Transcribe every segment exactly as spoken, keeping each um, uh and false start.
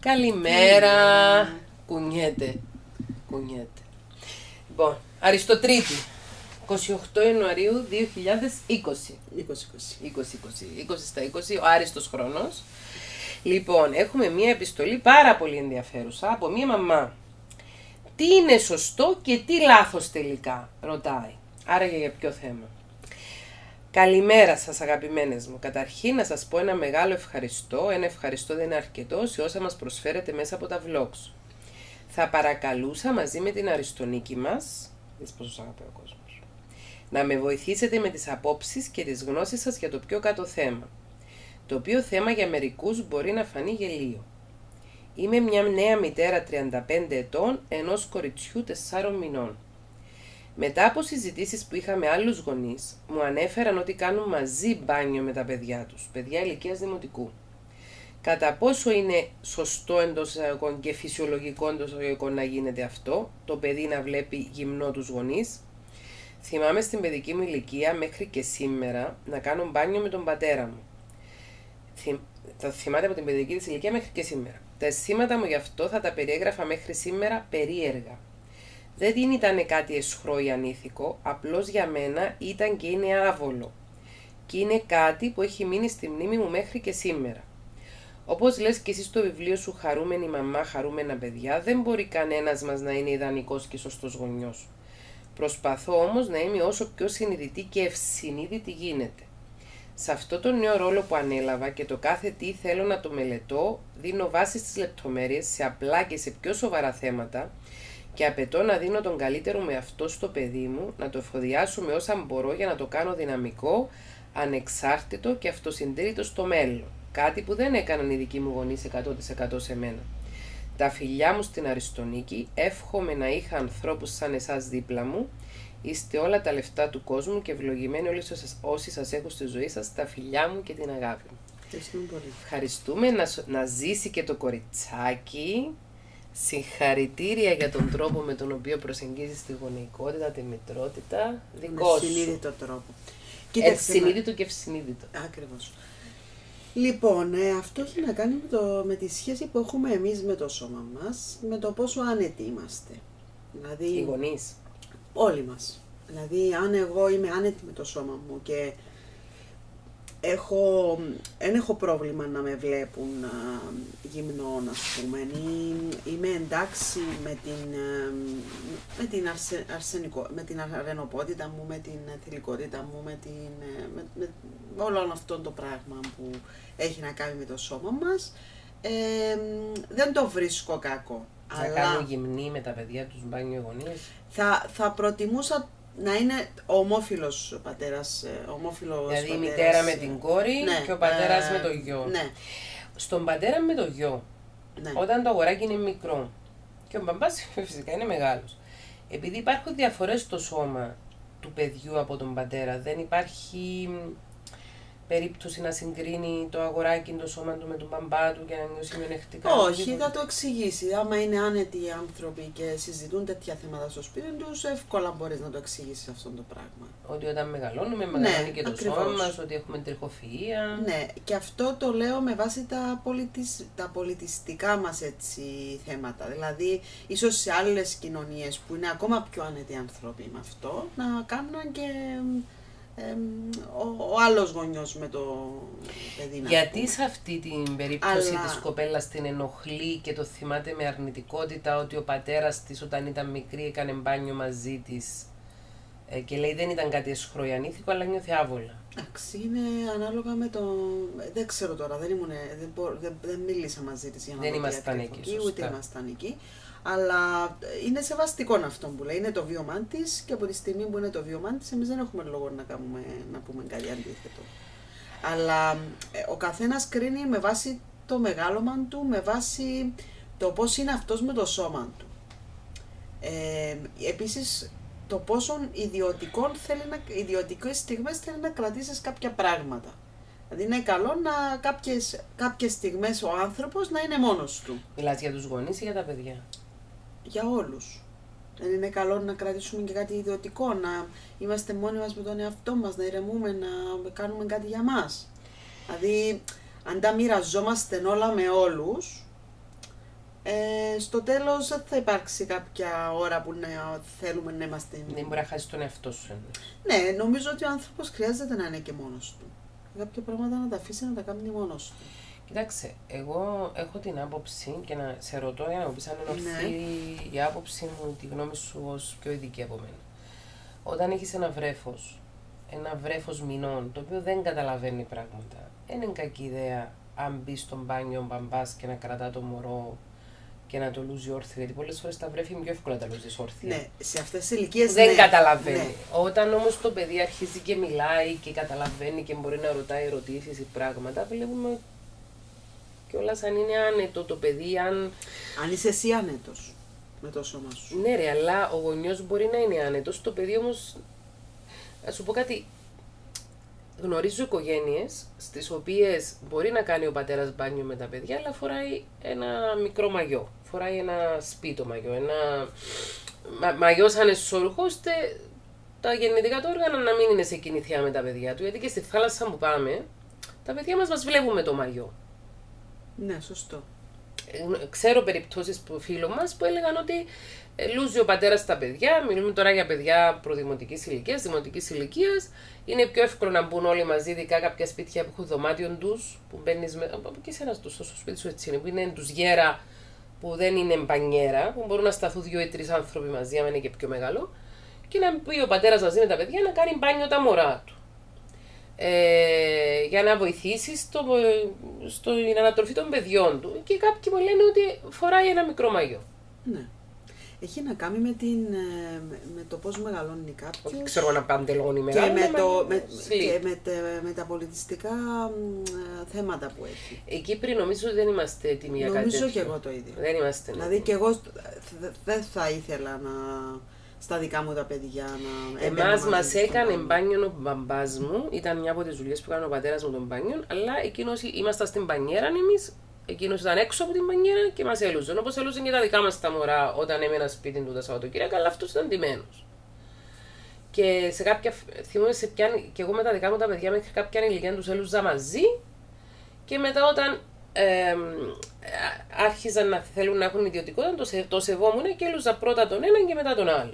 Καλημέρα. Κουνιέται. Κουνιέται. Λοιπόν, Αριστοτρίτη. είκοσι οκτώ Ιανουαρίου δύο χιλιάδες είκοσι. είκοσι είκοσι. είκοσι είκοσι. είκοσι στα είκοσι, ο άριστος χρόνος. Λοιπόν, έχουμε μία επιστολή πάρα πολύ ενδιαφέρουσα από μία μαμά. Τι είναι σωστό και τι λάθος τελικά, ρωτάει. Άραγε για ποιο θέμα. Καλημέρα σας αγαπημένες μου. Καταρχήν να σας πω ένα μεγάλο ευχαριστώ, ένα ευχαριστώ δεν είναι αρκετό σε όσα μας προσφέρετε μέσα από τα vlogs. Θα παρακαλούσα μαζί με την Αριστονίκη μας, δεις πόσο σας αγαπάει ο κόσμος, να με βοηθήσετε με τις απόψεις και τις γνώσεις σας για το πιο κάτω θέμα. Το οποίο θέμα για μερικούς μπορεί να φανεί γελίο. Είμαι μια νέα μητέρα τριάντα πέντε ετών ενός κοριτσιού τεσσάρων μηνών. Μετά από συζητήσεις που είχα με άλλους γονείς, μου ανέφεραν ότι κάνουν μαζί μπάνιο με τα παιδιά τους, παιδιά ηλικίας δημοτικού. Κατά πόσο είναι σωστό εντός εισαγωγικών και φυσιολογικό εντός εισαγωγικών να γίνεται αυτό, το παιδί να βλέπει γυμνό τους γονείς. Θυμάμαι στην παιδική μου ηλικία μέχρι και σήμερα να κάνω μπάνιο με τον πατέρα μου. Θυμ... Θα θυμάται από την παιδική της ηλικία μέχρι και σήμερα. Τα αισθήματα μου γι' αυτό θα τα περιέγραφα μέχρι σήμερα περίεργα. Δεν ήταν κάτι αισχρό ή ανήθικο, απλώς για μένα ήταν και είναι άβολο. Και είναι κάτι που έχει μείνει στη μνήμη μου μέχρι και σήμερα. Όπως λες και εσύ στο βιβλίο σου «Χαρούμενη μαμά, χαρούμενα παιδιά», δεν μπορεί κανένας μας να είναι ιδανικός και σωστός γονιός. Προσπαθώ όμως να είμαι όσο πιο συνειδητή και ευσυνείδητη γίνεται. Σε αυτό το νέο ρόλο που ανέλαβα και το κάθε τι θέλω να το μελετώ, δίνω βάση στις λεπτομέρειες σε απλά και σε πιο σοβαρά θέματα και απαιτώ να δίνω τον καλύτερο με αυτό στο παιδί μου, να το εφοδιάσω με όσα μπορώ για να το κάνω δυναμικό, ανεξάρτητο και αυτοσυντήρητο στο μέλλον. Κάτι που δεν έκαναν οι δικοί μου γονείς εκατό τοις εκατό σε μένα. Τα φιλιά μου στην Αριστονίκη, εύχομαι να είχα ανθρώπους σαν εσάς δίπλα μου. Είστε όλα τα λεφτά του κόσμου και ευλογημένοι όλοι όσοι σας έχουν στη ζωή σας, τα φιλιά μου και την αγάπη μου. Ευχαριστούμε πολύ. Ευχαριστούμε να, να ζήσει και το κοριτσάκι. Συγχαρητήρια για τον τρόπο με τον οποίο προσεγγίζεις τη γονεϊκότητα, τη μητρότητα. Δικό σου. Με συνείδητο τρόπο. Έτσι, συνείδητο και ευσυνείδητο. Ακριβώς. Λοιπόν, ε, αυτό έχει να κάνει με, το, με τη σχέση που έχουμε εμείς με το σώμα μας, με το πόσο άνετοι είμαστε. Δηλαδή, Οι γονείς. Όλοι μας. Δηλαδή, αν εγώ είμαι άνετη με το σώμα μου και έχω, δεν έχω πρόβλημα να με βλέπουν α, γυμνό, ας πούμε, ή είμαι εντάξει με την, με την, αρσε, αρσενικό, με την αρενοπότητα μου, με την θηλυκότητα μου, με, την, με, με, με όλο αυτό το πράγμα που έχει να κάνει με το σώμα μας, ε, δεν το βρίσκω κακό. Θα αλλά... κάνουν γυμνή με τα παιδιά τους μπάνιο οι γονείς. Θα, θα προτιμούσα να είναι ομόφυλος ο πατέρας, ομόφυλος δηλαδή πατέρας, η μητέρα με την κόρη, ναι, και ο πατέρας ε, με το γιο. Ναι. Στον πατέρα με το γιο, ναι, όταν το αγοράκι είναι μικρό και ο μπαμπάς φυσικά είναι μεγάλος, επειδή υπάρχουν διαφορές στο σώμα του παιδιού από τον πατέρα, δεν υπάρχει περίπτωση να συγκρίνει το αγοράκι το σώμα του με τον μπαμπά του και να νιώσει μειονεκτικά. Όχι, θα το εξηγήσει. Άμα είναι άνετοι οι άνθρωποι και συζητούν τέτοια θέματα στο σπίτι τους, εύκολα μπορείς να το εξηγήσεις αυτό το πράγμα. Ότι όταν μεγαλώνουμε, μεγαλώνει ναι, και το ακριβώς. σώμα μας, ότι έχουμε τριχοφυΐα. Ναι, και αυτό το λέω με βάση τα, πολιτισ... τα πολιτιστικά μας έτσι, θέματα. Δηλαδή, ίσως σε άλλες κοινωνίες που είναι ακόμα πιο άνετοι άνθρωποι με αυτό, να κάνουν και Ε, ο, ο άλλος γονιός με το παιδί. Γιατί σε αυτή την περίπτωση Αλλά... της κοπέλας την ενοχλεί και το θυμάται με αρνητικότητα ότι ο πατέρας της όταν ήταν μικρή έκανε μπάνιο μαζί της ε, και λέει δεν ήταν κάτι αισχρό ή ανήθικο αλλά νιώθει άβολα. Εντάξει, είναι ανάλογα με το... Δεν ξέρω τώρα, δεν, ήμουν, δεν, μπο... δεν, δεν μίλησα μαζί της για να δεν ήμασταν εκεί, σωστά. Ούτε ήμασταν εκεί. Αλλά είναι σεβαστικό αυτό που λέει, είναι το βίωμά της και από τη στιγμή που είναι το βίωμά της, εμείς δεν έχουμε λόγο να, κάνουμε, να πούμε κάτι αντίθετο. Αλλά ε, ο καθένας κρίνει με βάση το μεγάλωμα του, με βάση το πώς είναι αυτός με το σώμα του. Ε, επίσης, το πόσο ιδιωτικών θέλει να, ιδιωτικές στιγμές θέλει να κρατήσεις κάποια πράγματα. Δηλαδή είναι καλό να κάποιες, κάποιες στιγμές ο άνθρωπος να είναι μόνος του. Μιλάς για τους γονείς ή για τα παιδιά? Για όλους. Δεν είναι καλό να κρατήσουμε και κάτι ιδιωτικό, να είμαστε μόνοι μας με τον εαυτό μας, να ηρεμούμε, να κάνουμε κάτι για μας. Δηλαδή, αν τα μοιραζόμαστε όλα με όλους, Ε, στο τέλος δεν θα υπάρξει κάποια ώρα που να θέλουμε να είμαστε. Δεν μπορεί να χάσει τον εαυτό σου. Ναι, νομίζω ότι ο άνθρωπος χρειάζεται να είναι και μόνος του. Κάποια πράγματα να τα αφήσει να τα κάνει μόνος του. Κοιτάξτε, εγώ έχω την άποψη και να σε ρωτώ για να μου πεις αν είναι ορθή ναι. η άποψη μου, τη γνώμη σου ως πιο ειδική από μένα. Όταν έχεις ένα βρέφος, ένα βρέφος μηνών, το οποίο δεν καταλαβαίνει πράγματα, δεν είναι κακή ιδέα αν μπει στον μπάνιο ο μπαμπάς και να κρατά το μωρό και να το λούζει όρθιο, γιατί πολλές φορές τα βρέφη είναι πιο εύκολα να τα λούζεις όρθια. Ναι, σε αυτές τις ηλικίες δεν ναι. καταλαβαίνει. Ναι. Όταν όμως το παιδί αρχίζει και μιλάει και καταλαβαίνει και μπορεί να ρωτάει ερωτήσεις ή πράγματα, βλέπουμε κιόλας αν είναι άνετο το παιδί, αν... Αν είσαι εσύ άνετος με το σώμα σου. Ναι ρε, αλλά ο γονιός μπορεί να είναι άνετος, το παιδί όμως... Ας σου πω κάτι, γνωρίζω οικογένειες στις οποίες μπορεί να κάνει ο πατέρας μπάνιο με τα παιδιά, αλλά φοράει ένα μικρό μαγιό, φοράει ένα σπίτο μαγιό, ένα μα, μαγιό σαν εσωρουχό, ώστε τα γεννητικά του όργανα να μην είναι σε κινηθιά με τα παιδιά του, γιατί και στη θάλασσα που πάμε, τα παιδιά μας μας βλέπουν με το μαγιό. Ναι, σωστό. Ξέρω περιπτώσεις που φίλων μας που έλεγαν ότι λούζει ο πατέρας τα παιδιά, μιλούμε τώρα για παιδιά προδημοτικής ηλικίας, δημοτικής ηλικίας, είναι πιο εύκολο να μπουν όλοι μαζί, ειδικά κάποια σπίτια που έχουν δωμάτιον τους, που μπαίνεις με, και σε ένα στο σπίτι σου έτσι είναι, που είναι τους γέρα, που δεν είναι μπανιέρα, που μπορούν να σταθούν δύο ή τρεις άνθρωποι μαζί, άμα είναι και πιο μεγάλο, και να πει ο πατέρας μαζί με τα παιδιά να κάνει μπάνιο τα μωρά του. Ε, για να βοηθήσει στο, στην ανατροφή των παιδιών του. Και κάποιοι μου λένε ότι φοράει ένα μικρό μαγιό. Ναι. Έχει να κάνει με, την, με το πώς μεγαλώνει κάποιος. Όχι ξέρω ένα παντελόνι μεγάλο. Και, με, το, με, και με, τε, με τα πολιτιστικά θέματα που έχει. Οι Κύπροι νομίζω ότι δεν είμαστε έτοιμοι για κάτι τέτοιο. Νομίζω και εγώ το ίδιο. Δεν είμαστε. Δηλαδή και εγώ δεν θα ήθελα να... στα δικά μου τα παιδιά να... Εμάς μας έκανε μπάνιο ο μπαμπάς μου, ήταν μια από τις δουλειές που έκανε ο πατέρας μου τον μπάνιο, αλλά εκείνος ήμασταν στην μπανιέρα εμείς, εκείνος ήταν έξω από την μπανιέρα και μας έλουζαν. Όπως έλουζαν και τα δικά μας τα μωρά όταν έμενα σπίτι του τα Σαββατοκύριακα, αλλά αυτός ήταν ντυμένος. Και σε κάποια, θυμούμαι σε πιάνει, και εγώ με τα δικά μου τα παιδιά μέχρι κάποια ηλικία τους έλουζα μαζί και μετά όταν ε, άρχιζαν να θέλουν να έχουν ιδιωτικότητα, το, σε, το σεβόμουν και έλουζα πρώτα τον έναν και μετά τον άλλο.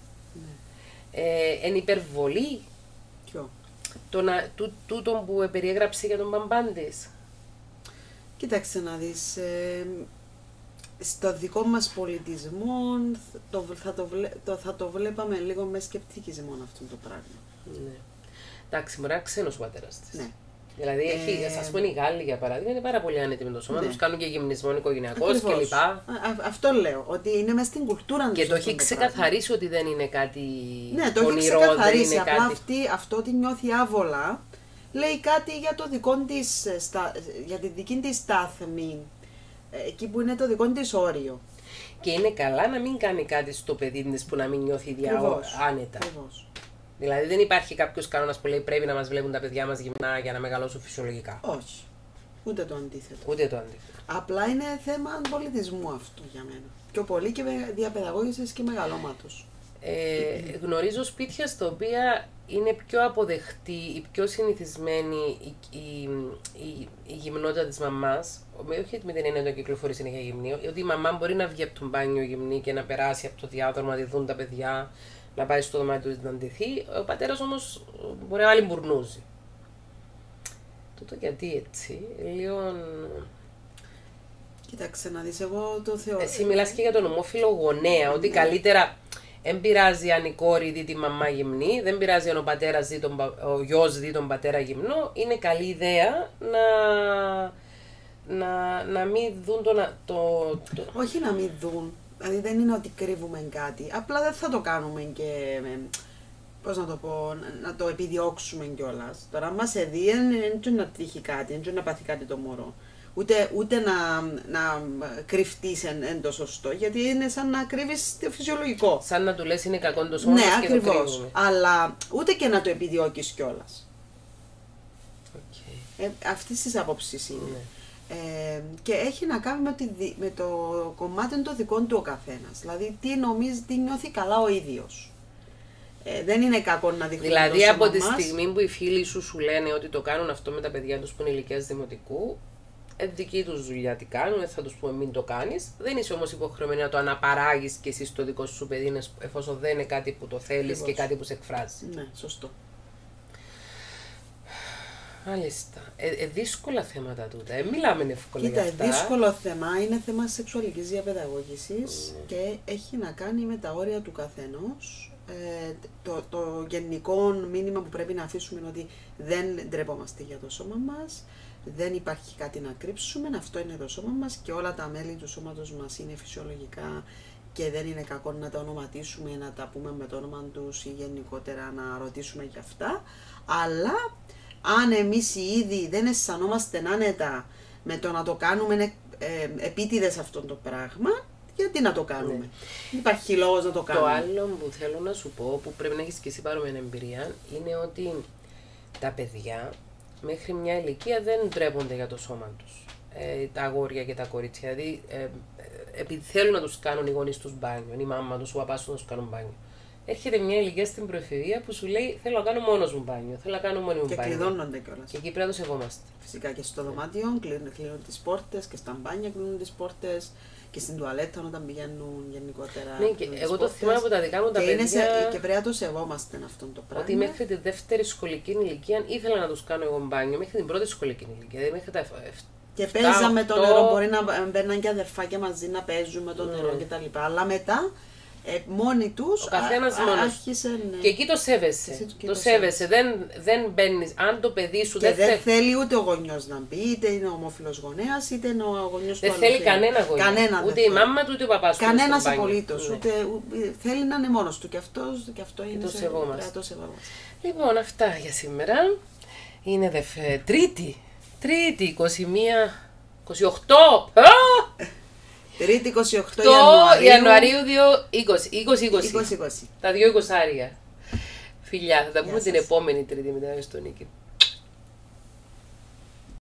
Ε, εν υπερβολή Ποιο? Το να, τού, τούτο που περιέγραψε για τον μπαμπάντης. Κοίταξε να δεις, ε, στο δικό μας πολιτισμό το, θα, το, το, θα το βλέπαμε λίγο με σκεπτικισμό αυτό το πράγμα. Ναι. Εντάξει, μωρά ξένος ο πατέρας της. Ναι. Δηλαδή, ε, έχει, ας πούμε, οι Γάλλοι για παράδειγμα είναι πάρα πολύ άνετοι με το σώμα, ναι. Τους κάνουν και γυμνισμό οικογενειακός κλπ. Αυτό λέω, ότι είναι μέσα στην κουλτούρα του. Και το έχει ξεκαθαρίσει το ότι δεν είναι κάτι. Ναι, το πονηρό, έχει ξεκαθαρίσει. δεν είναι απλά κάτι... αυτή, αυτό ότι νιώθει άβολα λέει κάτι για, το δικό της, για τη δική της στάθμη, εκεί που είναι το δικό της όριο. Και είναι καλά να μην κάνει κάτι στο παιδί της που να μην νιώθει διά... άνετα. Ακριβώς. Δηλαδή δεν υπάρχει κάποιος κανόνας που λέει πρέπει να μας βλέπουν τα παιδιά μας γυμνά για να μεγαλώσουν φυσιολογικά. Όχι. Ούτε το αντίθετο. Ούτε το αντίθετο. Απλά είναι θέμα πολιτισμού αυτό για μένα. Πιο πολύ και διαπαιδαγώγησης και μεγαλώματος. Ε, γνωρίζω σπίτια στα οποία είναι πιο αποδεκτή ή πιο συνηθισμένη η, η, η, η γυμνότητα της μαμάς. Όχι με την έννοια ότι κυκλοφορεί συνέχεια γυμνή, ότι η μαμά μπορεί να βγει από το μπάνιο γυμνή και να περάσει από το διάδρομο, να τη δουν τα παιδιά, να πάει στο δωμάτιο του να ντυθεί. Ο πατέρας όμως μπορεί να βάλει μπουρνούζι. Τούτο γιατί έτσι, λίγο... Κοίταξε να δεις, εγώ το θεωρώ... Εσύ μιλάς και για τον ομόφυλο γονέα, ότι καλύτερα δεν πειράζει αν η κόρη δει τη μαμά γυμνή, δεν πειράζει αν ο, πατέρας δει τον, ο γιος δει τον πατέρα γυμνό, είναι καλή ιδέα να, να, να μην δουν το, το, το... Όχι να μην δουν, δηλαδή δεν είναι ότι κρύβουμε κάτι, απλά δεν θα το κάνουμε και... Πώς να το πω, να το επιδιώξουμε κιόλας. Τώρα, αν μας δει, δεν να τύχει κάτι, δεν να πάθει κάτι το μωρό. Ούτε, ούτε να, να κρυφτείς εν, εν το σωστό, γιατί είναι σαν να κρύβεις το φυσιολογικό. Σαν να του λες είναι κακό το σώμα ναι, και ακριβώς. το κρύβουμε. Αλλά ούτε και να το επιδιώκεις κιόλας. Okay. Ε, αυτής της άποψης είναι. Ναι. Ε, και έχει να κάνει με, τη, με το κομμάτι των δικών του ο καθένας. Δηλαδή, τι νομίζει, τι νιώθει καλά ο ίδιος. Ε, δεν είναι κακό να δείχνουν. Δηλαδή, από τη στιγμή που οι φίλοι σου σου λένε ότι το κάνουν αυτό με τα παιδιά τους που είναι ηλικίας δημοτικού, ε, δική τους δουλειά τι κάνουν, δεν θα τους πούμε μην το κάνεις. Δεν είσαι όμως υποχρεωμένη να το αναπαράγεις και εσύ στο δικό σου παιδί, εφόσον δεν είναι κάτι που το θέλεις Ακριβώς. και κάτι που σε εκφράζει. Ναι, σωστό. Μάλιστα. Ε, ε, δύσκολα θέματα τούτα. Ε, μιλάμε εύκολα Κοίτα, για αυτά. δύσκολο θέμα είναι θέμα σεξουαλικής διαπαιδαγώγησης Mm. και έχει να κάνει με τα όρια του καθενός. Ε, το, το γενικό μήνυμα που πρέπει να αφήσουμε είναι ότι δεν ντρεπόμαστε για το σώμα μας, δεν υπάρχει κάτι να κρύψουμε, αυτό είναι το σώμα μας και όλα τα μέλη του σώματος μας είναι φυσιολογικά και δεν είναι κακό να τα ονοματίσουμε, να τα πούμε με το όνομα τους ή γενικότερα να ρωτήσουμε για αυτά, αλλά αν εμείς οι ίδιοι δεν αισθανόμαστε άνετα με το να το κάνουμε ε, επίτηδες αυτό το πράγμα, γιατί να το κάνουμε. Ναι. Υπάρχει λόγος να το κάνουμε. Το άλλο που θέλω να σου πω, που πρέπει να έχεις και εσύ παρόμοια εμπειρία, είναι ότι τα παιδιά μέχρι μια ηλικία δεν ντρέπονται για το σώμα τους. Ε, τα αγόρια και τα κορίτσια. Δηλαδή, ε, ε, επειδή θέλουν να τους κάνουν οι γονείς τους μπάνιο, η μάμα τους, ο παπάς τους να τους κάνουν μπάνιο. Έρχεται μια ηλικία στην προεφηβεία που σου λέει: θέλω να κάνω μόνος μου μπάνιο, θέλω να κάνω μόνη μου και μπάνιο. Και κλειδώνονται κιόλας. Και εκεί πρέπει να το σεβόμαστε. Φυσικά και στο δωμάτιο κλείνουν, κλείνουν τις πόρτες και στα μπάνια κλείνουν τις πόρτες και στην τουαλέτα όταν πηγαίνουν γενικότερα. Ναι, και εγώ το θυμάμαι από τα δικά μου τα και παιδιά. Είναι σε, και πρέπει να το σεβόμαστε αυτό το πράγμα. Ότι μέχρι τη δεύτερη σχολική ηλικία ήθελα να τους κάνω εγώ μπάνιο, μέχρι την πρώτη σχολική ηλικία. Δηλαδή μέχρι τα και παίζαμε το νερό, μπορεί να μπαίναν και αδερφάκια μαζί να παίζουν το νερό ναι. κτλ. Αλλά μετά ε, μόνοι τους ο καθένας μόνος. άρχισαν. Ναι. Και εκεί το σέβεσαι. Το, το σέβεσαι. Δεν, δεν μπαίνεις. Αν το παιδί σου και δεν, δεν θέλει. θέλει ούτε ο γονιός να μπει, είτε είναι ο ομόφυλος γονέας, είτε είναι ο γονιός του Δεν θέλει κανένα γονιό. Κανένα ούτε η μάμα του, ούτε ο παπάς του. Κανένας απολύτως. Ναι. Ούτε, ούτε, θέλει να είναι μόνος του. Και, αυτός, και αυτό είναι. Το σε, σεβόμαστε. το σεβόμαστε. Λοιπόν, αυτά για σήμερα. Είναι δεφ... Τρίτη. Τρίτη, είκοσι μία. είκοσι οκτώ! Τρίτη είκοσι οκτώ το Ιανουαρίου, Ιανουαρίου δύο χιλιάδες είκοσι. είκοσι είκοσι. Τα δύο εικοσάρια. Φιλιά, θα τα πούμε Γεια την σας. επόμενη Τρίτη μετά στο Νίκη.